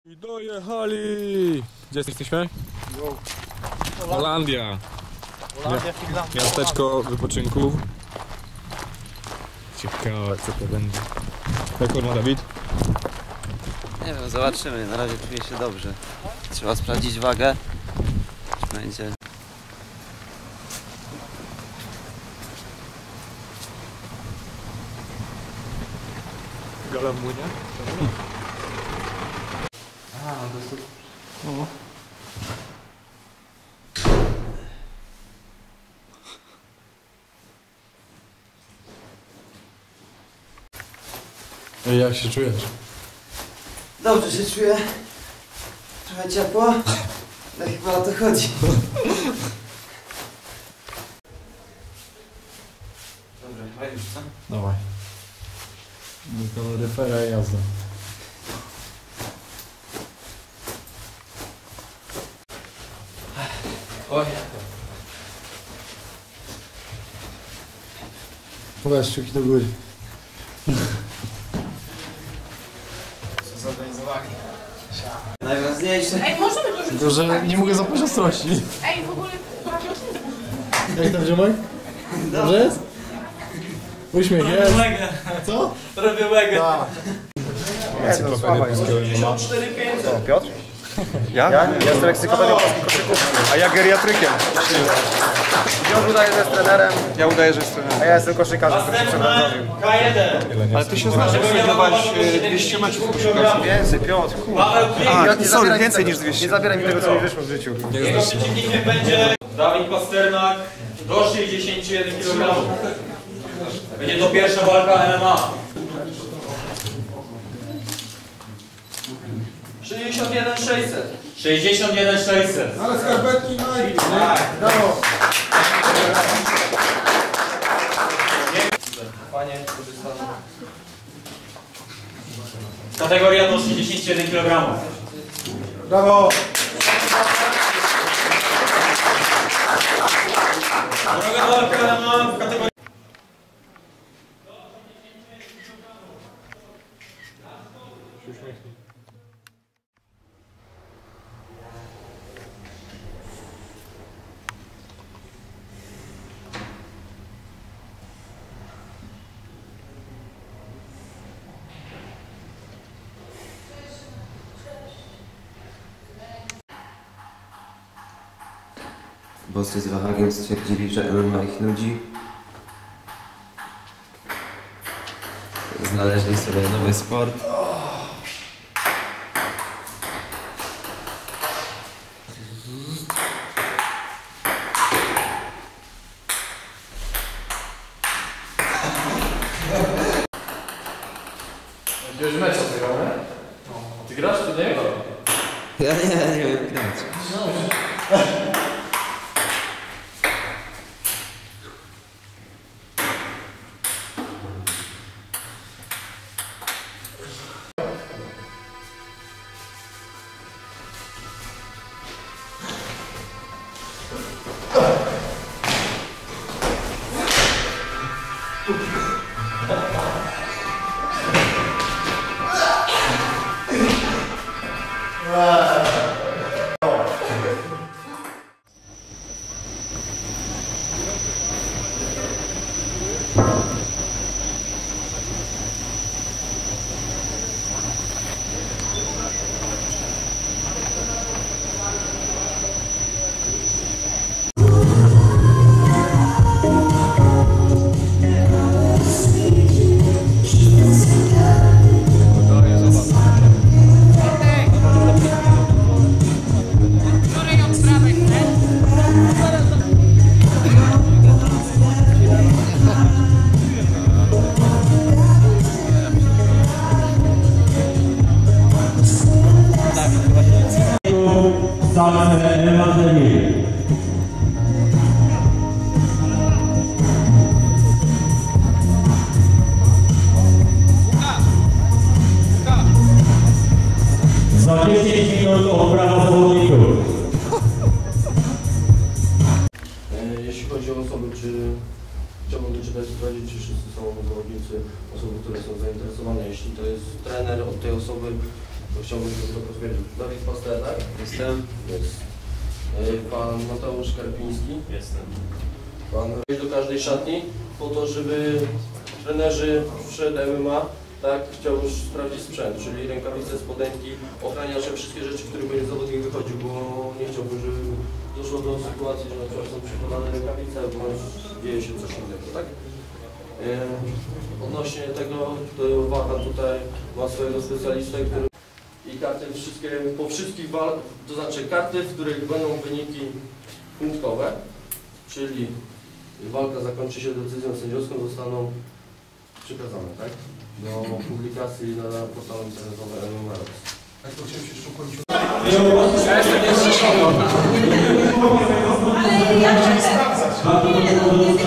I dojechali! Gdzie jesteśmy? Holandia. Holandia, Finlandia. Miasteczko wypoczynku. Ciekawe co to będzie. Jak forma, Dawid? Nie wiem, zobaczymy. Na razie czuję się dobrze. Trzeba sprawdzić wagę. Czy będzie. Galamunia? Aha, no to jest to... O. Ej, jak się czujesz? Dobrze się czuję. Trochę ciepło. Ale chyba o to chodzi. Dobra, chyba już co? Dawaj. Do kaloryfera i jazda. Oj. Pokaż sztuki do góry. Co zorganizowali? Najważniejsze. Ej, możemy to rzucić. Tylko, że nie mogę zapać ostrości. Ej, w ogóle prawie Jak tam, ziomek? Dobrze jest? Uśmiech jest. Co? Robię mega. Tak. Encyklopedia polskiego nie ma. Piotr? Ja? Ja jestem encyklopedią polskich koszyków. A ja geriatrykiem. Piotr udaje, że jest trenerem. Ja udaję, że jest trenerem. A ja jestem koszykarzem, który się przebranżowił. K1. Ale ty się znasz, że sędziowałeś 200 meczów koszykarzy. Więcej, Piotr, kurde. Więcej niż 200. Nie zabieraj mi tego, co mi wyszło w życiu. Jego przeciwnikiem będzie Dawid Pasternak do 61 kg. Będzie to pierwsza walka MMA. 61 600. 61 600. Ale skarpetki Nike. Tak. Brawo. Panie, kategoria do 61 kg. Brawo. Druga walka MMA w kategorii. Bossy z Wahagiem stwierdzili, że MMA ich nudzi. Znaleźli sobie nowy sport. Jakiegoś meczu zagramy? Ty grasz czy nie? Ja nie wiem grać. Za 10 minut odprawa zawodników. Jeśli chodzi o osoby, czy chciałbym doczytać sprawdzić, czy wszyscy są zawodnicy, osoby, które są zainteresowane. Jeśli to jest trener od tej osoby, To chciałbym, żeby to potwierdził. Dawid Pasternak? Jestem. Jest. Pan Mateusz Karpiński? Jestem. Pan wejść do każdej szatni po to, żeby trenerzy przed MMA chciał już sprawdzić sprzęt, czyli rękawice, spodenki, ochraniacze, wszystkie rzeczy, w których będzie zawodnik wychodził, bo nie chciałbym, żeby doszło do sytuacji, że na przykład są przykładane rękawice, albo dzieje się coś innego, tak? Odnośnie tego, Wacha tutaj ma swojego specjalistę, który i karty wszystkie, po wszystkich walkach, to znaczy karty, w których będą wyniki punktowe, czyli walka zakończy się decyzją sędziowską, zostaną przekazane, tak? Do publikacji na portalu internetowym MMA. Tak, to chciałem się jeszcze ukończyć. Ale ja chcę sprawdzać. Nie, no, nie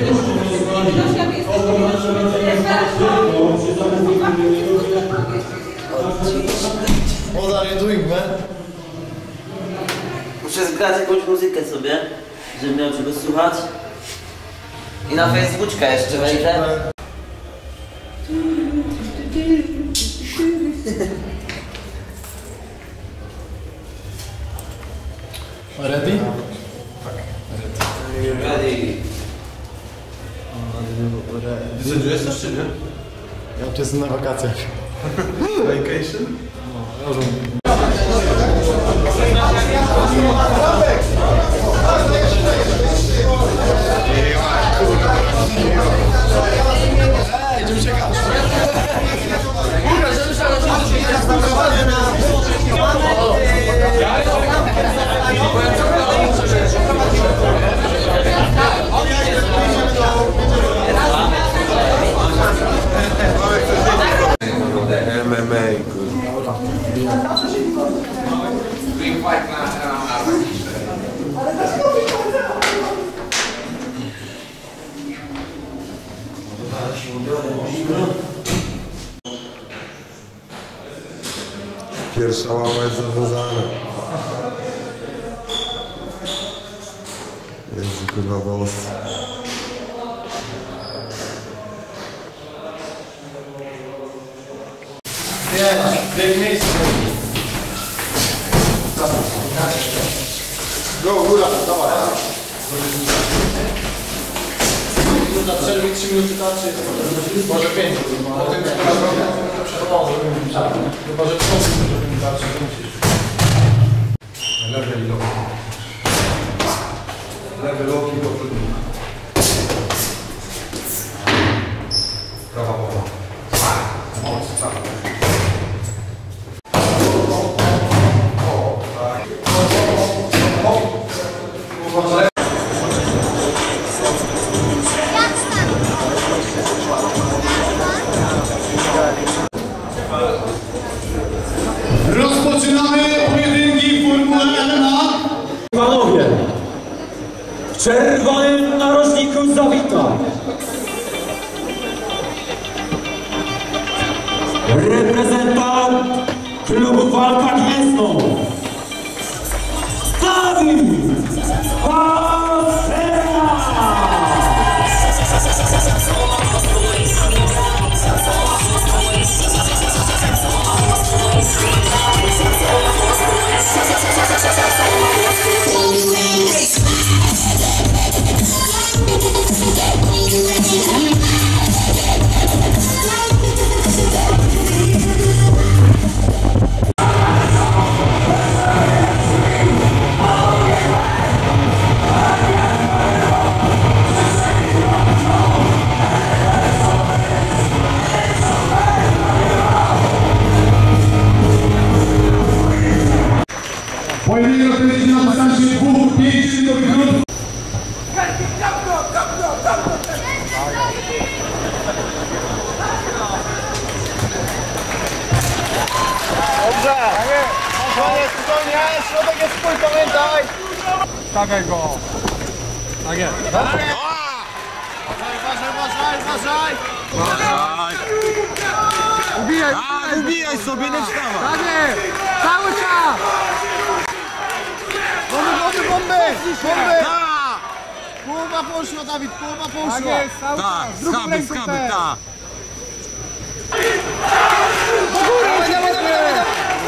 Muszę zgrać jakąś muzykę sobie, żebym miał czego słuchać. I na Facebooka jeszcze wejdę. Ready? Ready. Decydujesz też, czy nie? Ja jestem na wakacjach. Vacation? MMA, Pierwsza łama jest zawiązana. Jezu, kurwa, włos. Go, góra, dawaj. Na przerwie 3 minuty tarczy, może 5. Chyba, że w tarczy level low. Level low i potrudny. Prawa mowa. Moc, cała. Rozpoczynamy pojedynki w Formule MMA. Panowie, w czerwonym narożniku zawita reprezentant klubu Walka Gniezno Dawid Pasternak! Pojedynek rozpocznie na dystansie 2-5 minutowych minut. Dobrze! Koniec, spokojnie, środek jest twój, pamiętaj! Stawiaj go! Tak jest. Dobrze! Uważaj! Ubijaj sobie, nie wstawaj! Tak jest! Cały czas! Bomby! Połowa poszła, Dawid, połowa poszła! Tak jest, cały czas! Drugą ręką też! Do góry! Dawaj!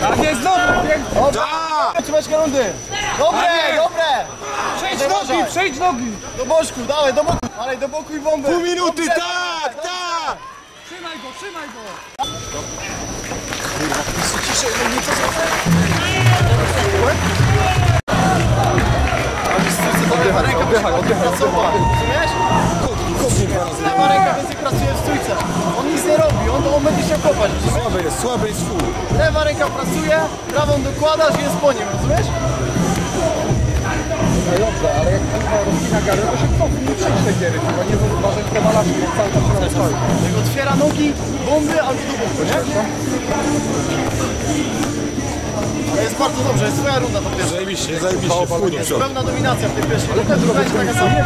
Tak jest, znowu! Trzymeczkę rundy! Dobre, dobre! Przejdź nogi! Do boczku, dawaj, do boku! Ale do boku i bombę! Pół minuty, tak, tak! Trzymaj go! Oddychaj. Rozumiesz? Lewa ręka więcej pracuje w stójce. On nic nie robi, on będzie się kopać. Słaby jest full. Lewa ręka pracuje, prawą dokładasz i jest po nim, rozumiesz? No dobrze, ale jak rozwina galę, to się cofnie, nie przejść tej giery, chyba nie uważać te malaczki, jak cały czas się stoi. Jak otwiera nogi, bomby albo do boku, nie? Ale jest bardzo dobrze, jest swoja runda to pierwsza. Zajebiście, Jest pełna dominacja w tej pierwszej. Ale ta druga jest taka sama.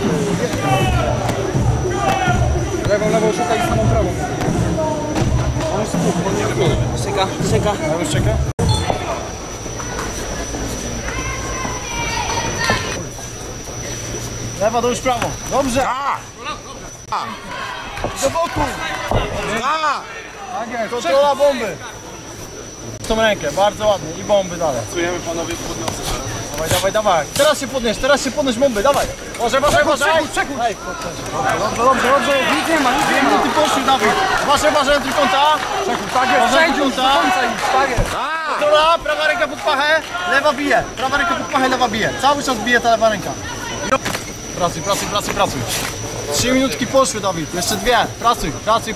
Lewą, szukaj samą prawą. On jest spód, on nie wygląda. Czeka. A już czeka? Lewa, do już prawo. Dobrze. Do boku. Tak jest. Kontrola bomby. W tą rękę, bardzo ładnie. I bomby dalej. Pracujemy panowie w podnocy. Dawaj. Teraz się podnieś bomby, dawaj. Uważaj. Przekuj. Dobrze. Nic nie ma. Ty poszły, Dawid. Uważaj, trójkąta. Tak jest, Tak jest. Kontrola, prawa ręka pod pachę, lewa bije. Prawa ręka pod pachę, lewa bije. Cały czas bije ta lewa ręka. Pracuj. 3 minutki poszły, Dawid. Jeszcze 2. Pracuj.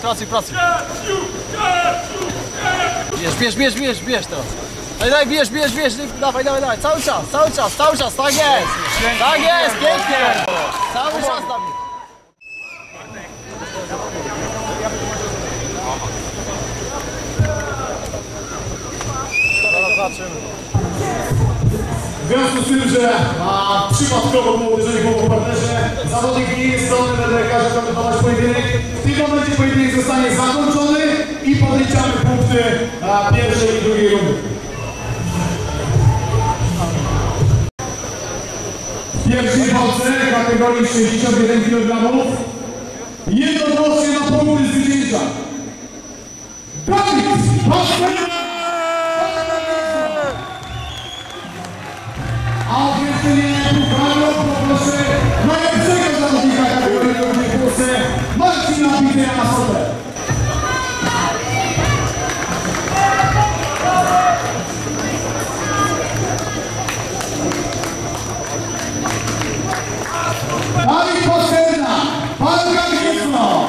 Bierz teraz. Daj, bierz. Dawaj. Cały czas. Tak jest, pięknie. Cały czas, Dawid. Zobaczymy. W związku z tym, że przypadkowo było uderzenie głową po partnerze, zawodnik nie jest zdolny, będę każe kontynuować pojedynek. W tym momencie pojedynek zostanie zakończony i podliczamy punkty pierwszej i drugiej rundy. W pierwszej walce kategorii 61 kg jednogłośnie na punkty zwycięża Dawid Pasternak! A oświadczenie pucharu poproszę najlepszego zawodnika kategorii w Polsce, Marcina Bitera-Sobę. Dawid Pasternak, walka Gniezno!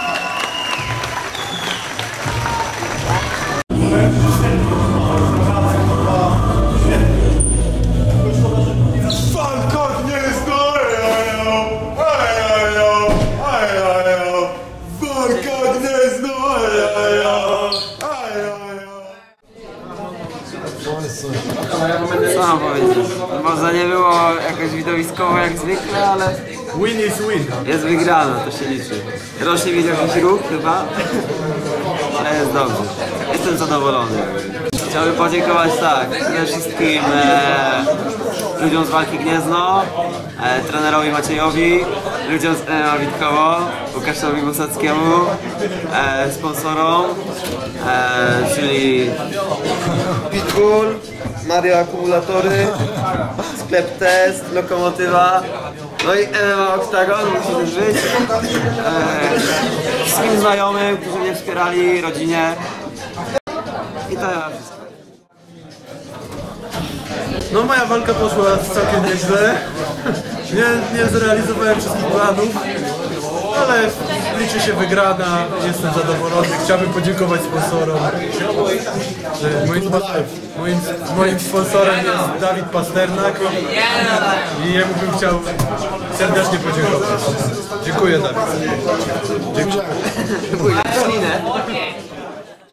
Co mam powiedzieć? Może nie było jakoś widowiskowo jak zwykle, ale Win is win. jest wygrana, to się liczy. Rośnie mi jakiś ruch chyba, ale jest dobrze. Jestem zadowolony. Chciałbym podziękować przede wszystkim ludziom z Walki Gniezno, trenerowi Maciejowi, ludziom z MMA Witkowo, Łukaszowi Musackiemu, sponsorom, czyli Pitbull, Mario Akumulatory, Sklep Test, Lokomotywa, no i MMA Octagon musi też być. Wszystkim znajomym, którzy mnie wspierali, rodzinie. I to ja wszystko. No moja walka poszła całkiem nieźle. Nie zrealizowałem wszystkich planów, ale liczy się wygrana, jestem zadowolony. Chciałbym podziękować sponsorom. Moim sponsorem jest Dawid Pasternak i jemu bym chciał serdecznie podziękować. Dziękuję, Dawid. Dziękuję.